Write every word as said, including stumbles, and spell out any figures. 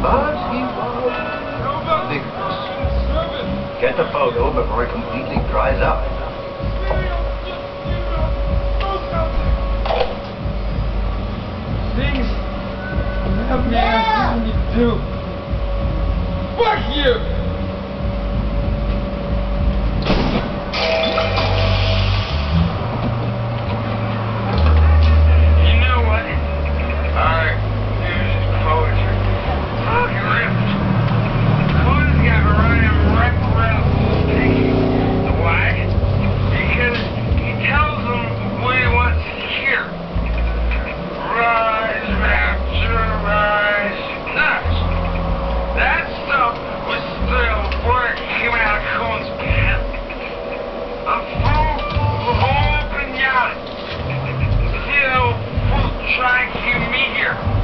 because he was Nicholas. Get the photo before it completely dries out. Things that man asked me to do. Fuck you! Try and keep me here.